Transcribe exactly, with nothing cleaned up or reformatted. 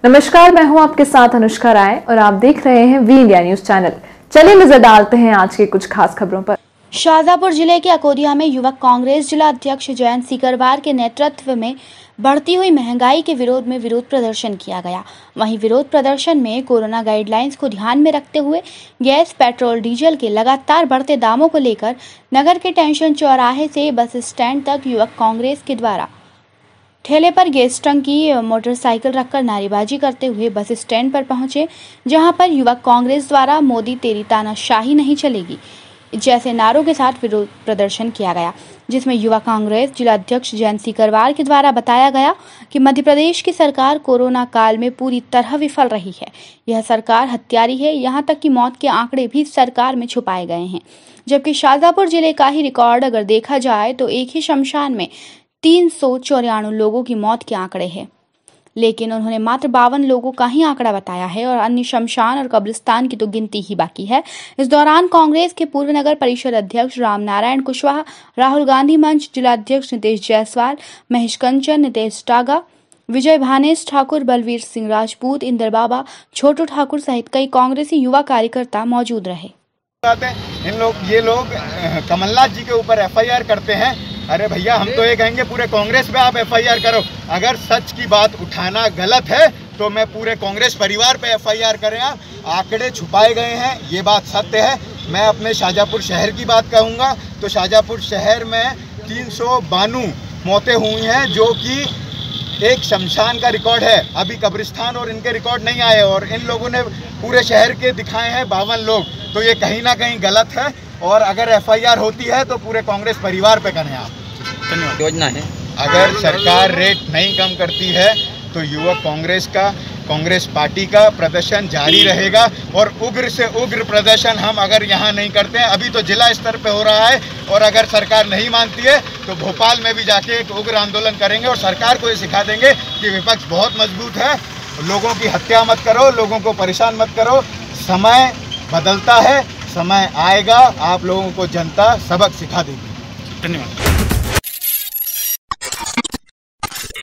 नमस्कार, मैं हूं आपके साथ अनुष्का राय और आप देख रहे हैं वी इंडिया न्यूज चैनल। चलिए नजर डालते हैं आज के कुछ खास खबरों पर। शाहजहांपुर जिले के अकोदिया में युवक कांग्रेस जिला अध्यक्ष जयंत सीकरवार के नेतृत्व में बढ़ती हुई महंगाई के विरोध में विरोध प्रदर्शन किया गया। वहीं विरोध प्रदर्शन में कोरोना गाइडलाइंस को ध्यान में रखते हुए गैस, पेट्रोल, डीजल के लगातार बढ़ते दामों को लेकर नगर के टेंशन चौराहे से बस स्टैंड तक युवक कांग्रेस के द्वारा ठेले पर गैस टंकी, मोटरसाइकिल रखकर नारेबाजी करते हुए बस स्टैंड पर पहुंचे, जहां पर युवक कांग्रेस द्वारा मोदी तेरी तानाशाही नहीं चलेगी जैसे नारों के साथ विरोध प्रदर्शन किया गया, जिसमें युवा कांग्रेस जिला अध्यक्ष जयंत सीकरवार के द्वारा बताया गया कि मध्य प्रदेश की सरकार कोरोना काल में पूरी तरह विफल रही है। यह सरकार हत्यारी है, यहां तक कि मौत के आंकड़े भी सरकार में छुपाए गए हैं। जबकि शाहजहांपुर जिले का ही रिकॉर्ड अगर देखा जाए तो एक ही शमशान में तीन सौ चौरानवे लोगों की मौत के आंकड़े हैं, लेकिन उन्होंने मात्र बावन लोगों का ही आंकड़ा बताया है और अन्य शमशान और कब्रिस्तान की तो गिनती ही बाकी है। इस दौरान कांग्रेस के पूर्व नगर परिषद अध्यक्ष राम नारायण कुशवाहा, राहुल गांधी मंच जिला अध्यक्ष नितेश जायसवाल, महेश कंचन, नितेश टागा, विजय भानेश ठाकुर, बलवीर सिंह राजपूत, इंदर बाबा, छोटू ठाकुर सहित कई कांग्रेसी युवा कार्यकर्ता मौजूद रहे। इन लोग ये लोग कमलनाथ जी के ऊपर एफ आई आर करते हैं। अरे भैया, हम तो ये कहेंगे पूरे कांग्रेस पे आप एफ आई आर करो। अगर सच की बात उठाना गलत है तो मैं पूरे कांग्रेस परिवार पे एफ आई आर करें। आप आंकड़े छुपाए गए हैं, ये बात सत्य है। मैं अपने शाहजहांपुर शहर की बात कहूँगा तो शाहजहांपुर शहर में तीन सौ बानू मौतें हुई हैं, जो कि एक शमशान का रिकॉर्ड है। अभी कब्रिस्तान और इनके रिकॉर्ड नहीं आए और इन लोगों ने पूरे शहर के दिखाए हैं बावन लोग, तो ये कहीं ना कहीं गलत है। और अगर एफ आई आर होती है तो पूरे कांग्रेस परिवार पे करें आप। धन्यवाद। योजना है, अगर सरकार रेट नहीं कम करती है तो युवक कांग्रेस का, कांग्रेस पार्टी का प्रदर्शन जारी रहेगा और उग्र से उग्र प्रदर्शन हम अगर यहाँ नहीं करते हैं, अभी तो जिला स्तर पे हो रहा है, और अगर सरकार नहीं मानती है तो भोपाल में भी जाके एक उग्र आंदोलन करेंगे और सरकार को ये सिखा देंगे कि विपक्ष बहुत मजबूत है। लोगों की हत्या मत करो, लोगों को परेशान मत करो। समय बदलता है, समय आएगा, आप लोगों को जनता सबक सिखा देगी। धन्यवाद।